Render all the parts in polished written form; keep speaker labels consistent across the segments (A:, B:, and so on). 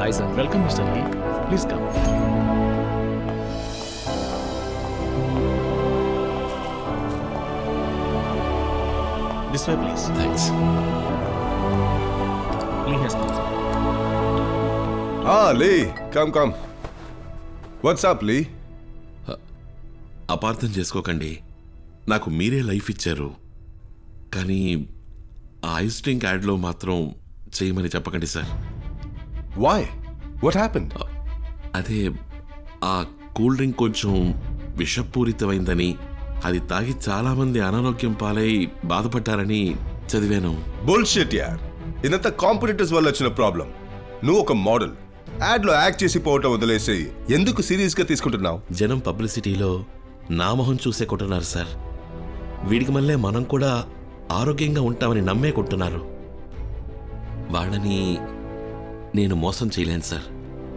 A: Hi, sir.
B: Welcome, Mr. Lee. Please come. This way, please.
A: Thanks.
B: Lee has come.
C: Lee. Come. What's up, Lee?
D: అపార్థం చేసుకోకండి. నాకు మీరే life ఇచ్చారు, కానీ ఆ ఐస్ డ్రింక్ యాడ్లో మాత్రం చేయమని చెప్పకండి సార్.
C: Why? What happened?
D: అదే ఆ కూల్ డ్రింక్ కొంచెం విషపూరితమైందని, అది తాగి చాలామంది అనారోగ్యం పాలై బాధపడ్డారని చదివాను.
C: బుల్షిట్ యార్. ఇదంతా కాంపిటీటర్స్ వల్ల వచ్చిన ప్రాబ్లం. నువ్వు ఒక మోడల్, యాడ్లో యాక్ట్ చేసి పోవటం వదిలేసి ఎందుకు సీరియస్గా తీసుకుంటున్నావు?
D: జనం పబ్లిసిటీలో నా మొహం చూసే కొంటున్నారు సార్. వీడికి మళ్ళీ మనం కూడా ఆరోగ్యంగా ఉంటామని నమ్మే కొంటున్నారు. వాళ్ళని నేను మోసం చేయలేను సార్.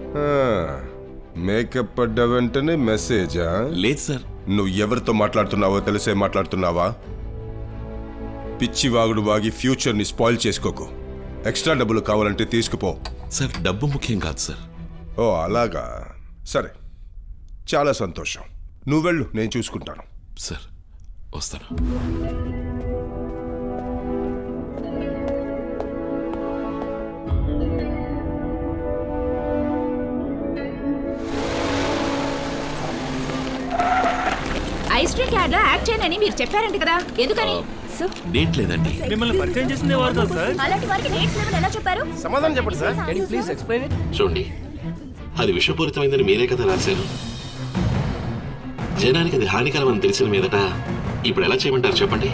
C: మేకప్ పడ్డ వెంటనే మెసేజా?
D: లేదు సార్.
C: నువ్వు ఎవరితో మాట్లాడుతున్నావో తెలిసే మాట్లాడుతున్నావా? పిచ్చి వాగుడు వాగి ఫ్యూచర్ని స్పాయిల్ చేసుకోకు. ఎక్స్ట్రా డబ్బులు కావాలంటే తీసుకుపో.
D: సార్, డబ్బు ముఖ్యం కాదు సార్.
C: ఓ అలాగా, సరే, చాలా సంతోషం. నువ్వు వెళ్ళు, నేను చూసుకుంటాను.
D: సార్, వస్తాను.
E: ఐస్ డ్రింక్ యాడ్ లో యాక్ట్ చేయనని మీరు చెప్పారంట కదా, ఎందుకని?
D: డేట్ లేదండి.
B: మిమ్మల్ని పరిచయం చేసిందే వారు సార్.
E: అలాంటి వారికి డేట్స్ లేవని ఎలా చెప్పారు?
B: సమాధానం చెప్పండి sir.
A: Can you please explain it?
D: చూడండి, అది విషపూరితమైందని మీరే కదా రాశారు. జనానికి అది హానికరం అని తెలిసిన మీదట ఇప్పుడు ఎలా చేయమంటారు చెప్పండి?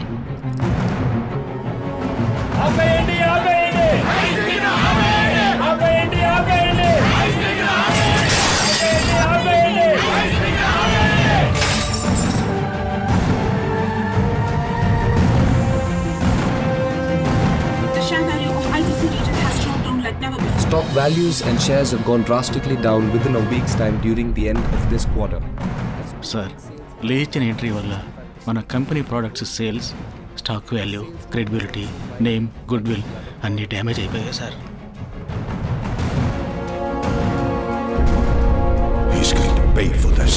A: Stock values and shares have gone drastically down within a week's time during the end of this quarter.
B: Sir, లే ఇచ్చిన ఎంట్రీ వల్ల మన company products sales, stock value, credibility, name, good will అన్నీ డ్యామేజ్ అయిపోయాయి sir.
C: He's going to pay for this.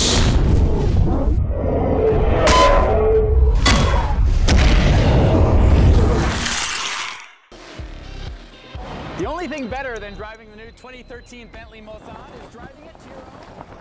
F: The only thing better than driving the new 2013 Bentley Mulsanne is driving it to your own.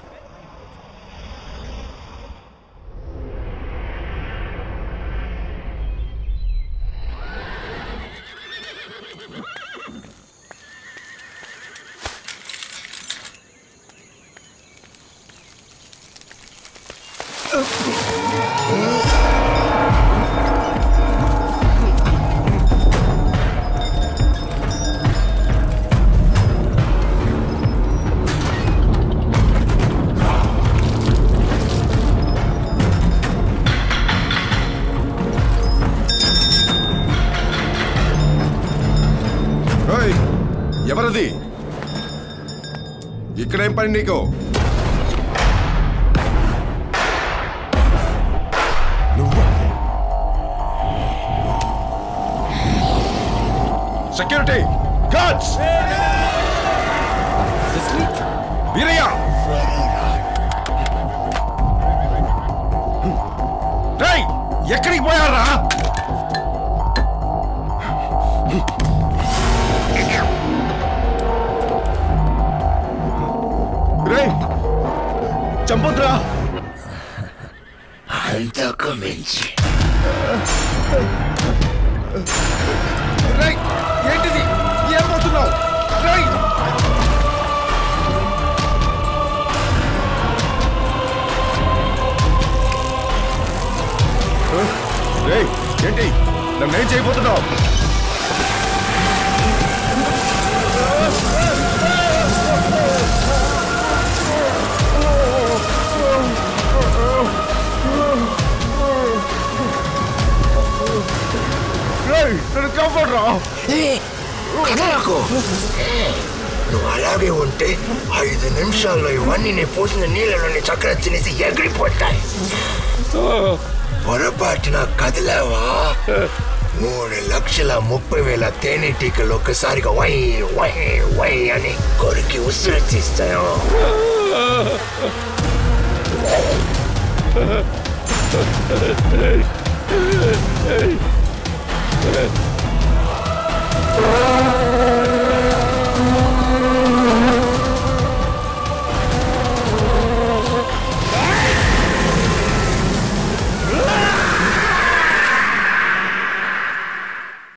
C: ఎవరది? ఇక్కడేం పని నీకు? Security guards! Veerayya! రేయ్, ఎక్కడికి పోయారా? రేయ్, చంపొద్దురా!
G: అంతకు మించి
C: రేయ్, ఏంటిది? ఏం పోతున్నావు? రేయ్! రేయ్, ఏంటి? నన్నేం చేయబోతున్నావు? నన్ను కాపాడరా!
G: నువ్వు అలాగే ఉంటే 5 నిమిషాల్లో ఇవన్నీ నేను పోసిన నీళ్ళలోని చక్కెర తినేసి ఎగిరిపోతాయి. పొరపాటున కదిలావా 3,30,000 తేనెటీగలు ఒక్కసారిగా వై వై వై అని కొరికి ఉసురు తీస్తాయో.